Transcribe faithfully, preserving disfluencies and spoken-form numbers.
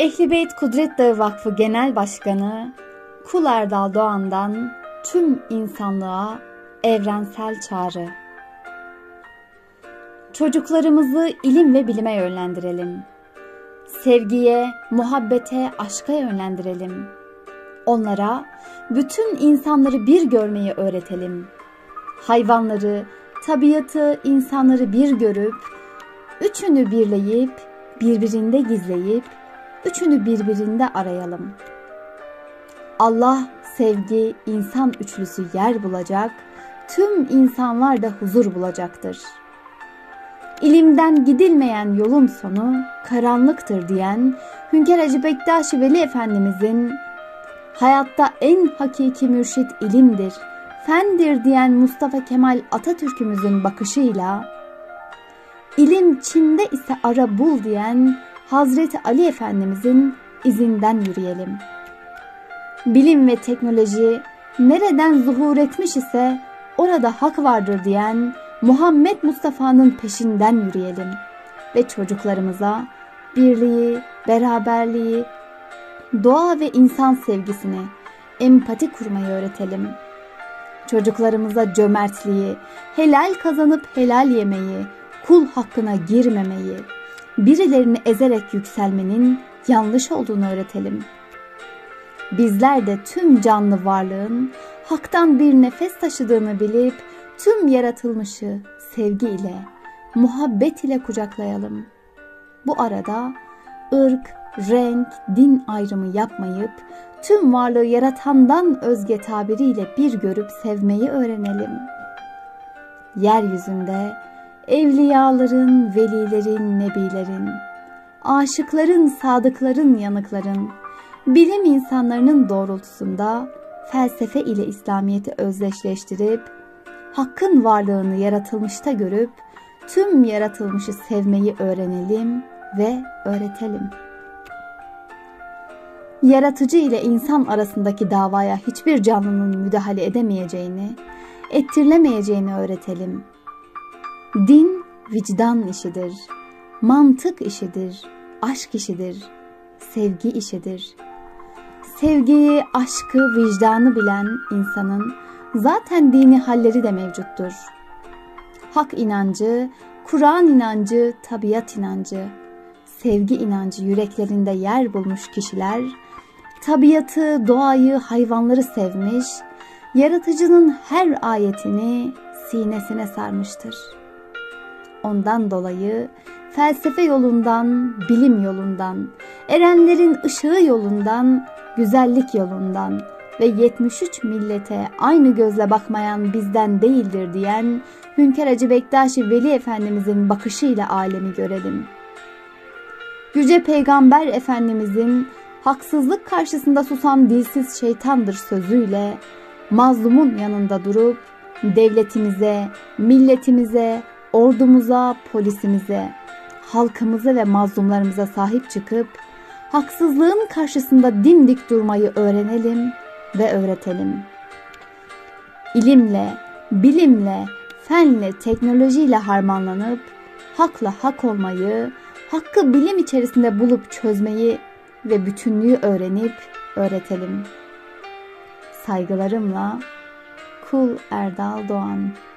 Ehl-i Beyt Kudret Dağı Vakfı Genel Başkanı Kul Erdal Doğan'dan tüm insanlığa evrensel çağrı. Çocuklarımızı ilim ve bilime yönlendirelim. Sevgiye, muhabbete, aşka yönlendirelim. Onlara bütün insanları bir görmeyi öğretelim. Hayvanları, tabiatı, insanları bir görüp, üçünü birleyip, birbirinde gizleyip, üçünü birbirinde arayalım. Allah, sevgi, insan üçlüsü yer bulacak, tüm insanlar da huzur bulacaktır. İlimden gidilmeyen yolun sonu karanlıktır diyen Hünkar Hacı Bektaş Veli Efendimizin, hayatta en hakiki mürşit ilimdir, fendir diyen Mustafa Kemal Atatürk'ümüzün bakışıyla, ilim Çin'de ise ara bul diyen Hazreti Ali Efendimizin izinden yürüyelim. Bilim ve teknoloji nereden zuhur etmiş ise orada hak vardır diyen Muhammed Mustafa'nın peşinden yürüyelim ve çocuklarımıza birliği, beraberliği, doğa ve insan sevgisini, empati kurmayı öğretelim. Çocuklarımıza cömertliği, helal kazanıp helal yemeyi, kul hakkına girmemeyi, birilerini ezerek yükselmenin yanlış olduğunu öğretelim. Bizler de tüm canlı varlığın haktan bir nefes taşıdığını bilip tüm yaratılmışı sevgi ile, muhabbet ile kucaklayalım. Bu arada ırk, renk, din ayrımı yapmayıp tüm varlığı yaratandan özge tabiriyle bir görüp sevmeyi öğrenelim. Yeryüzünde evliyaların, velilerin, nebilerin, aşıkların, sadıkların, yanıkların, bilim insanlarının doğrultusunda felsefe ile İslamiyet'i özdeşleştirip, hakkın varlığını yaratılmışta görüp, tüm yaratılmışı sevmeyi öğrenelim ve öğretelim. Yaratıcı ile insan arasındaki davaya hiçbir canlının müdahale edemeyeceğini, ettirilemeyeceğini öğretelim. Din vicdan işidir, mantık işidir, aşk işidir, sevgi işidir. Sevgiyi, aşkı, vicdanı bilen insanın zaten dini halleri de mevcuttur. Hak inancı, Kur'an inancı, tabiat inancı, sevgi inancı yüreklerinde yer bulmuş kişiler, tabiatı, doğayı, hayvanları sevmiş, yaratıcının her ayetini sinesine sarmıştır. Ondan dolayı felsefe yolundan, bilim yolundan, erenlerin ışığı yolundan, güzellik yolundan ve yetmiş üç millete aynı gözle bakmayan bizden değildir diyen Hünkar Hacı Bektaş Veli Efendimizin bakışıyla alemi görelim. Yüce Peygamber Efendimizin haksızlık karşısında susan dilsiz şeytandır sözüyle mazlumun yanında durup devletimize, milletimize, ordumuza, polisimize, halkımıza ve mazlumlarımıza sahip çıkıp haksızlığın karşısında dimdik durmayı öğrenelim ve öğretelim. İlimle, bilimle, fenle, teknolojiyle harmanlanıp hakla hak olmayı, hakkı bilim içerisinde bulup çözmeyi ve bütünlüğü öğrenip öğretelim. Saygılarımla Kul Erdal Doğan.